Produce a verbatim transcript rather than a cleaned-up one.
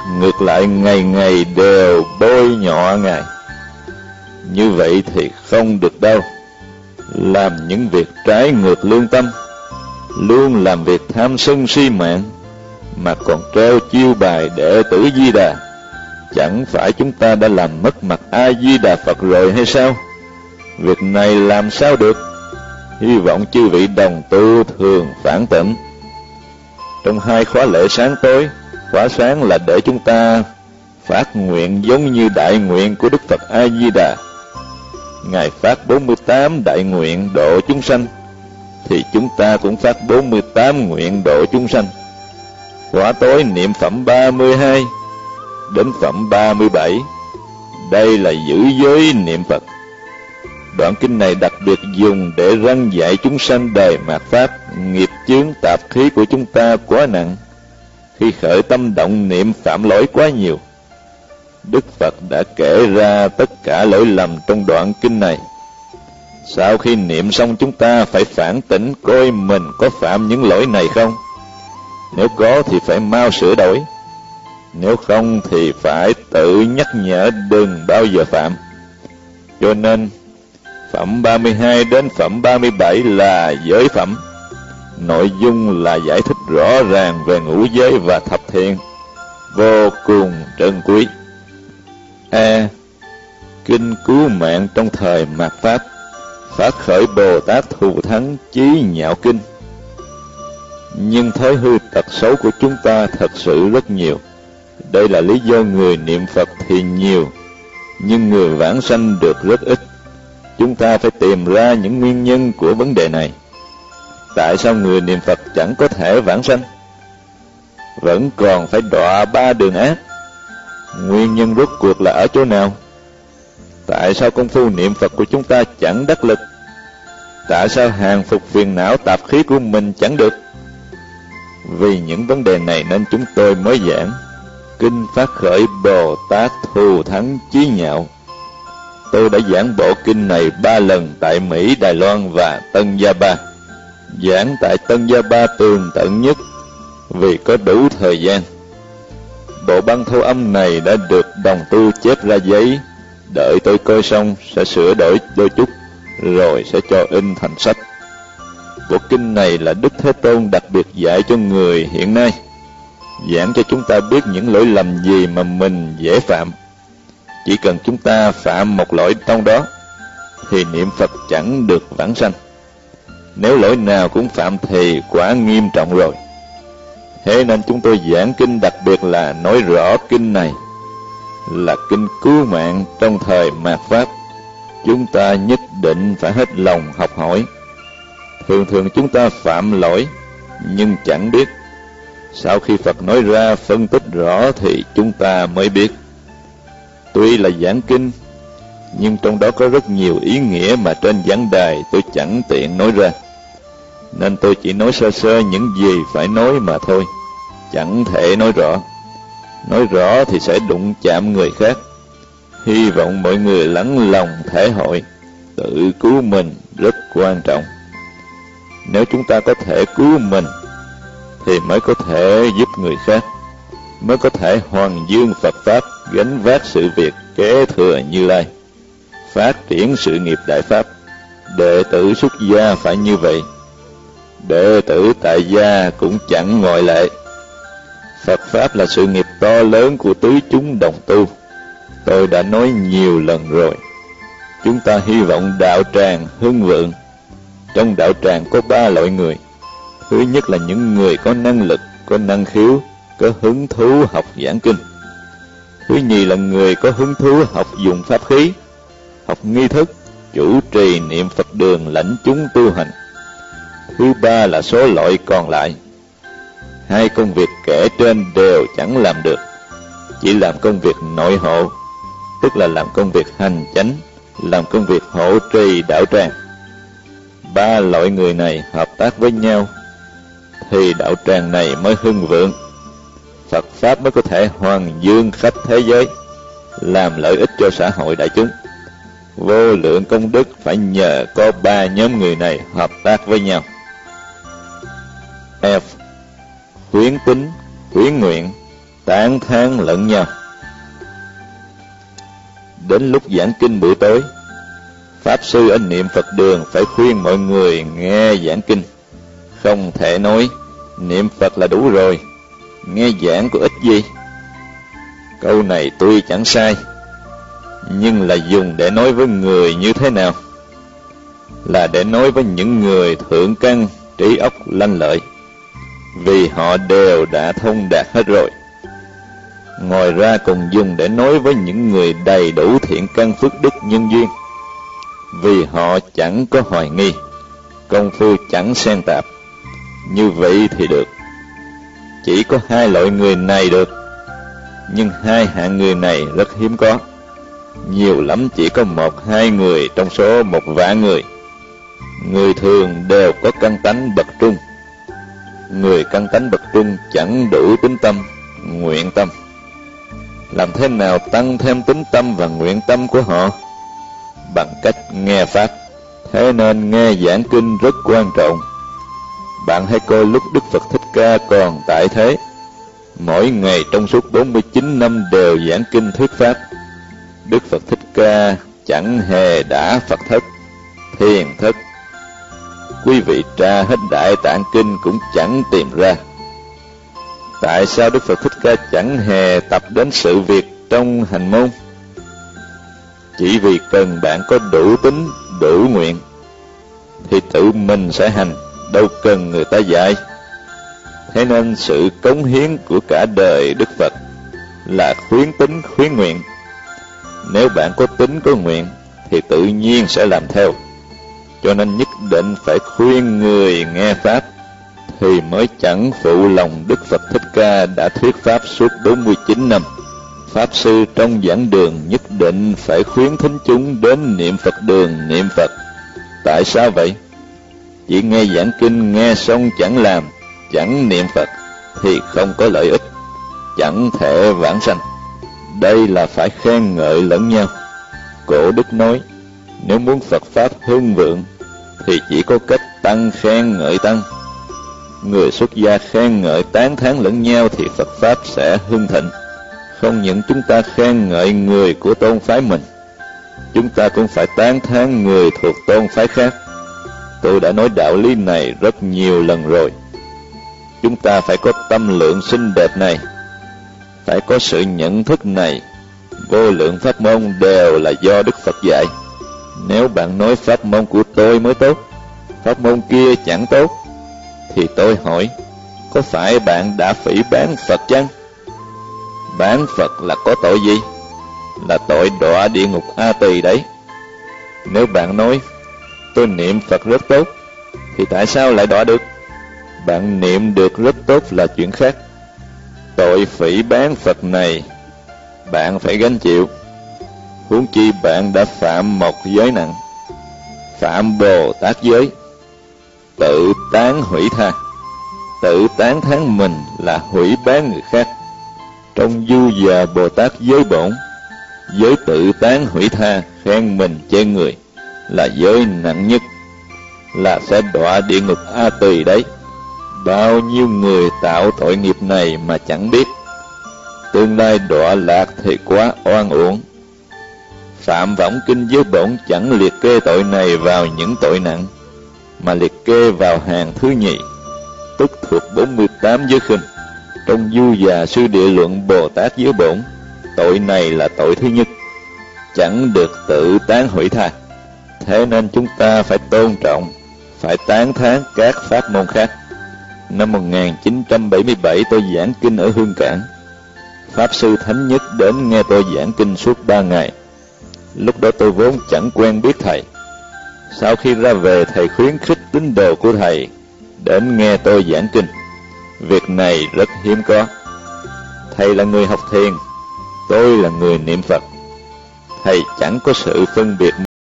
ngược lại ngày ngày đều bôi nhọ Ngài. Như vậy thì không được đâu. Làm những việc trái ngược lương tâm, luôn làm việc tham sân si mạng, mà còn treo chiêu bài đệ tử Di Đà, chẳng phải chúng ta đã làm mất mặt A Di Đà Phật rồi hay sao? Việc này làm sao được? Hy vọng chư vị đồng tu thường phản tỉnh. Trong hai khóa lễ sáng tối, khóa sáng là để chúng ta phát nguyện giống như đại nguyện của Đức Phật A Di Đà. Ngài phát bốn mươi tám đại nguyện độ chúng sanh, thì chúng ta cũng phát bốn mươi tám nguyện độ chúng sanh. Khóa tối niệm phẩm ba mươi hai đến phẩm ba mươi bảy, đây là giữ giới niệm Phật. Đoạn kinh này đặc biệt dùng để răn dạy chúng sanh đời mạt Pháp. Nghiệp chướng tạp khí của chúng ta quá nặng, khi khởi tâm động niệm phạm lỗi quá nhiều. Đức Phật đã kể ra tất cả lỗi lầm trong đoạn kinh này. Sau khi niệm xong, chúng ta phải phản tỉnh coi mình có phạm những lỗi này không. Nếu có thì phải mau sửa đổi, nếu không thì phải tự nhắc nhở đừng bao giờ phạm. Cho nên phẩm ba mươi hai đến phẩm ba mươi bảy là giới phẩm. Nội dung là giải thích rõ ràng về ngũ giới và thập thiện, vô cùng trân quý. A. Kinh cứu mạng trong thời mạt Pháp, phát khởi Bồ Tát Thù Thắng Chí Nhạo Kinh. Nhưng thói hư tật xấu của chúng ta thật sự rất nhiều. Đây là lý do người niệm Phật thì nhiều, nhưng người vãng sanh được rất ít. Chúng ta phải tìm ra những nguyên nhân của vấn đề này. Tại sao người niệm Phật chẳng có thể vãng sanh, vẫn còn phải đọa ba đường ác? Nguyên nhân rốt cuộc là ở chỗ nào? Tại sao công phu niệm Phật của chúng ta chẳng đắc lực? Tại sao hàng phục phiền não tạp khí của mình chẳng được? Vì những vấn đề này nên chúng tôi mới giảng Kinh Phát Khởi Bồ Tát Thù Thắng Chí Nhạo. Tôi đã giảng bộ kinh này ba lần tại Mỹ, Đài Loan và Tân Gia Ba. Giảng tại Tân Gia Ba tường tận nhất vì có đủ thời gian. Bộ băng thu âm này đã được đồng tu chép ra giấy, đợi tôi coi xong sẽ sửa đổi đôi chút, rồi sẽ cho in thành sách. Bộ kinh này là Đức Thế Tôn đặc biệt dạy cho người hiện nay, giảng cho chúng ta biết những lỗi lầm gì mà mình dễ phạm. Chỉ cần chúng ta phạm một lỗi trong đó, thì niệm Phật chẳng được vãng sanh. Nếu lỗi nào cũng phạm thì quá nghiêm trọng rồi. Thế nên chúng tôi giảng kinh đặc biệt là nói rõ kinh này là kinh cứu mạng trong thời mạt Pháp. Chúng ta nhất định phải hết lòng học hỏi. Thường thường chúng ta phạm lỗi nhưng chẳng biết. Sau khi Phật nói ra phân tích rõ thì chúng ta mới biết. Tuy là giảng kinh, nhưng trong đó có rất nhiều ý nghĩa mà trên giảng đài tôi chẳng tiện nói ra, nên tôi chỉ nói sơ sơ những gì phải nói mà thôi, chẳng thể nói rõ. Nói rõ thì sẽ đụng chạm người khác. Hy vọng mọi người lắng lòng thể hội, tự cứu mình rất quan trọng. Nếu chúng ta có thể cứu mình thì mới có thể giúp người khác, mới có thể hoàn dương Phật Pháp, gánh vác sự việc kế thừa Như Lai, phát triển sự nghiệp Đại Pháp. Đệ tử xuất gia phải như vậy, đệ tử tại gia cũng chẳng ngoại lệ. Phật Pháp là sự nghiệp to lớn của tứ chúng đồng tu. Tôi đã nói nhiều lần rồi. Chúng ta hy vọng đạo tràng hưng vượng. Trong đạo tràng có ba loại người. Thứ nhất là những người có năng lực, có năng khiếu, có hứng thú học giảng kinh. Thứ nhì là người có hứng thú học dùng pháp khí, học nghi thức, chủ trì niệm Phật đường, lãnh chúng tu hành. Thứ ba là số loại còn lại. Hai công việc kể trên đều chẳng làm được, chỉ làm công việc nội hộ, tức là làm công việc hành chánh, làm công việc hộ trì đạo tràng. Ba loại người này hợp tác với nhau thì đạo tràng này mới hưng vượng, Phật Pháp mới có thể hoàn dương khắp thế giới, làm lợi ích cho xã hội đại chúng. Vô lượng công đức phải nhờ có ba nhóm người này hợp tác với nhau. F. Khuyến tín, khuyến nguyện, tán thán lẫn nhau. Đến lúc giảng kinh buổi tối, Pháp sư ở niệm Phật đường phải khuyên mọi người nghe giảng kinh. Không thể nói niệm Phật là đủ rồi, nghe giảng có ích gì. Câu này tuy chẳng sai, nhưng là dùng để nói với người như thế nào? Là để nói với những người thượng căn, trí óc lanh lợi, vì họ đều đã thông đạt hết rồi. Ngoài ra còn dùng để nói với những người đầy đủ thiện căn phước đức nhân duyên, vì họ chẳng có hoài nghi, công phu chẳng xen tạp. Như vậy thì được. Chỉ có hai loại người này được, nhưng hai hạng người này rất hiếm có. Nhiều lắm chỉ có một hai người trong số một vạn người. Người thường đều có căn tánh bậc trung. Người căn tánh bậc trung chẳng đủ tín tâm, nguyện tâm. Làm thế nào tăng thêm tín tâm và nguyện tâm của họ? Bằng cách nghe Pháp. Thế nên nghe giảng kinh rất quan trọng. Bạn hãy coi lúc Đức Phật Thích Ca còn tại thế, mỗi ngày trong suốt bốn mươi chín năm đều giảng kinh thuyết Pháp. Đức Phật Thích Ca chẳng hề đã Phật thất, thiền thất. Quý vị tra hết Đại Tạng Kinh cũng chẳng tìm ra. Tại sao Đức Phật Thích Ca chẳng hề tập đến sự việc trong hành môn? Chỉ vì cần bạn có đủ tín, đủ nguyện, thì tự mình sẽ hành, đâu cần người ta dạy. Thế nên sự cống hiến của cả đời Đức Phật là khuyến tín khuyến nguyện. Nếu bạn có tín có nguyện thì tự nhiên sẽ làm theo. Cho nên nhất định phải khuyên người nghe Pháp, thì mới chẳng phụ lòng Đức Phật Thích Ca đã thuyết Pháp suốt bốn mươi chín năm. Pháp sư trong giảng đường nhất định phải khuyến thính chúng đến niệm Phật đường niệm Phật. Tại sao vậy? Chỉ nghe giảng kinh nghe xong chẳng làm, chẳng niệm Phật thì không có lợi ích, chẳng thể vãng sanh. Đây là phải khen ngợi lẫn nhau. Cổ Đức nói, nếu muốn Phật Pháp hưng vượng thì chỉ có cách tăng khen ngợi tăng. Người xuất gia khen ngợi tán thán lẫn nhau thì Phật Pháp sẽ hưng thịnh. Không những chúng ta khen ngợi người của tôn phái mình, chúng ta cũng phải tán thán người thuộc tôn phái khác. Tôi đã nói đạo lý này rất nhiều lần rồi. Chúng ta phải có tâm lượng xinh đẹp này, phải có sự nhận thức này. Vô lượng pháp môn đều là do Đức Phật dạy. Nếu bạn nói pháp môn của tôi mới tốt, pháp môn kia chẳng tốt, thì tôi hỏi, có phải bạn đã phỉ báng Phật chăng? Bán Phật là có tội gì? Là tội đọa địa ngục A Tỳ đấy. Nếu bạn nói, tôi niệm Phật rất tốt, thì tại sao lại đọa được? Bạn niệm được rất tốt là chuyện khác. Tội phỉ báng Phật này bạn phải gánh chịu. Huống chi bạn đã phạm một giới nặng, phạm Bồ Tát giới, tự tán hủy tha. Tự tán thán mình là hủy báng người khác. Trong Du Già Bồ Tát giới bổn, giới tự tán hủy tha, khen mình chê người là giới nặng nhất, là sẽ đọa địa ngục A Tỳ đấy. Bao nhiêu người tạo tội nghiệp này mà chẳng biết, tương lai đọa lạc thì quá oan uổng. Phạm võng kinh giới bổn chẳng liệt kê tội này vào những tội nặng, mà liệt kê vào hàng thứ nhì, tức thuộc bốn mươi tám giới khinh. Trong Du Già Sư Địa Luận Bồ Tát giới bổn, tội này là tội thứ nhất, chẳng được tự tán hủy tha. Thế nên chúng ta phải tôn trọng, phải tán thán các pháp môn khác. Năm một nghìn chín trăm bảy mươi bảy tôi giảng kinh ở Hương Cảng. Pháp sư Thánh Nhất đến nghe tôi giảng kinh suốt ba ngày. Lúc đó tôi vốn chẳng quen biết thầy. Sau khi ra về, thầy khuyến khích tín đồ của thầy đến nghe tôi giảng kinh. Việc này rất hiếm có. Thầy là người học thiền, tôi là người niệm Phật. Thầy chẳng có sự phân biệt